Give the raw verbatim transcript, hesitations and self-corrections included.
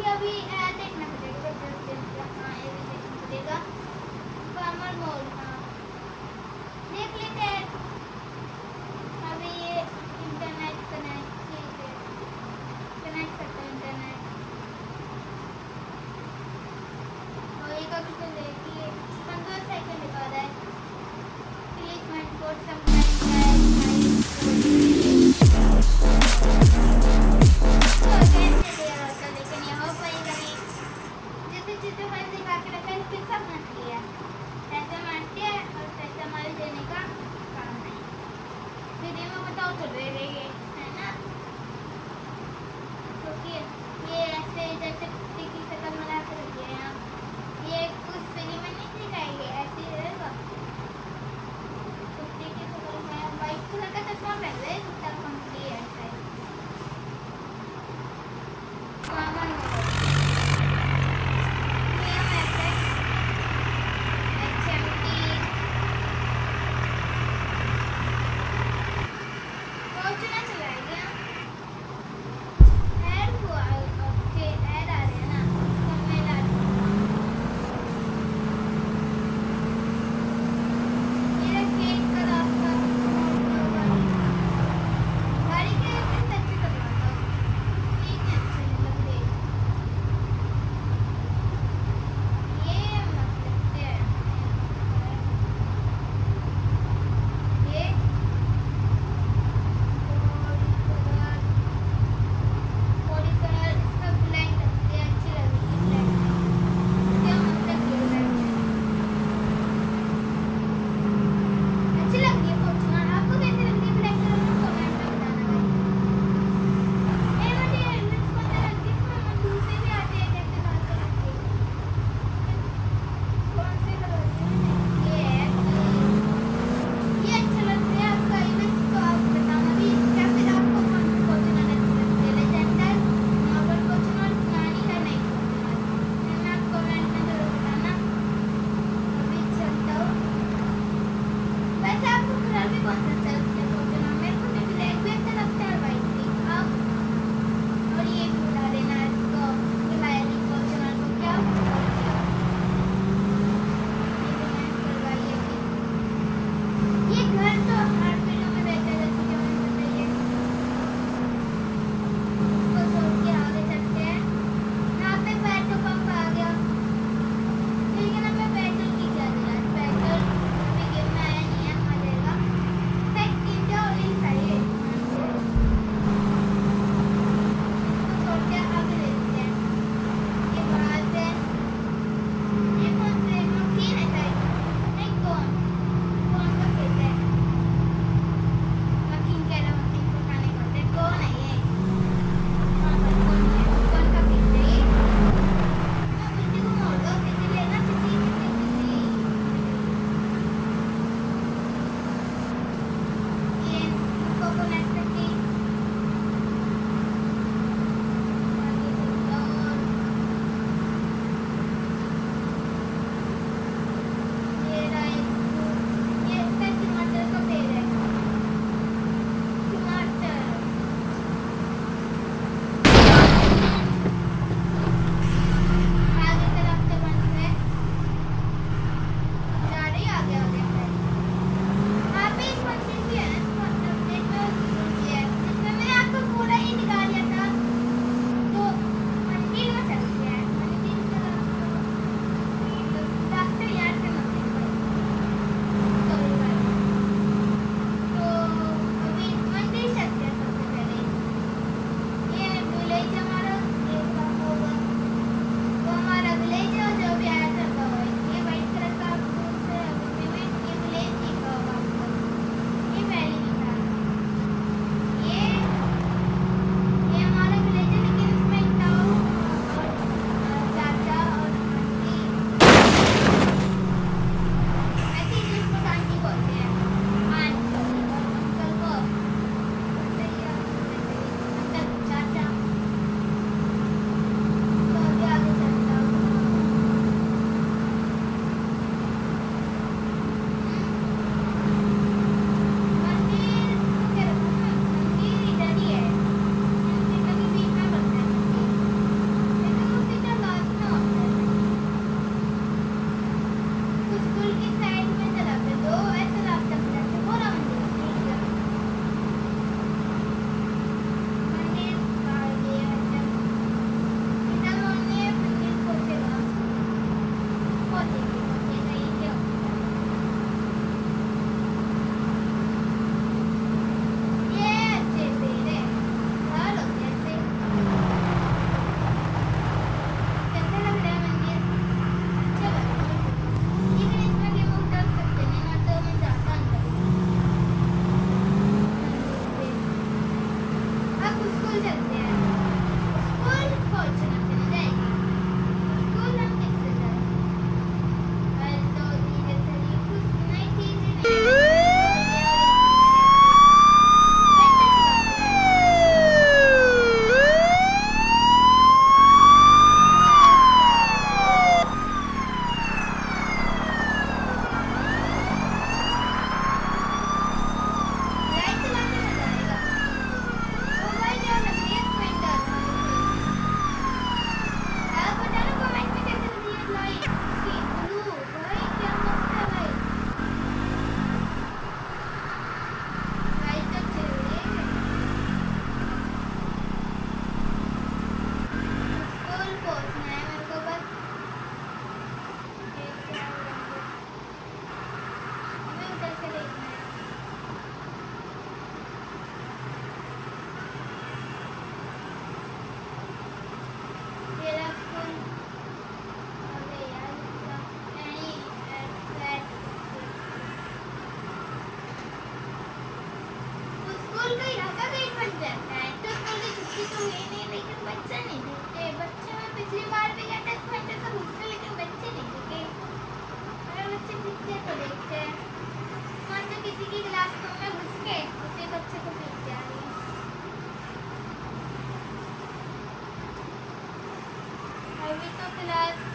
अभी ऐड देखना पड़ेगा, हाँ ये भी देखना पड़ेगा। फार्मर मोड हाँ देख लेते हैं। अभी ये इंटरनेट कनेक्ट ठीक है, कनेक्ट करते हैं इंटरनेट। और ये कभी तो देखिए पंद्रह सेकंड दिखा रहा है। प्लीज माइंड कोड समटाइम चीजें मैंने दिखा के रखा है, फिर सब मत लिया पैसा मांगते हैं और पैसा हमारे देने का काम नहीं। फिर ये मैं बताओ तो दे देंगे है ना, क्योंकि ये ऐसे जैसे कुत्ते की शक्ल बना कर रखी है यहाँ, ये कुछ फ्री में नहीं दिखाएंगे, ऐसे ही रहेगा। कुत्ते की शक्ल में वाइट कलर का चश्मा पहन रहे कुत्ता कंपनी है ऐसा ही। स्कूल चलते हैं। स्कूल पहुंचना चली जाएगी। स्कूल हम किससे जाए? वन दो तीन चलिए कुछ नई चीजें नहीं अभी तो क्लास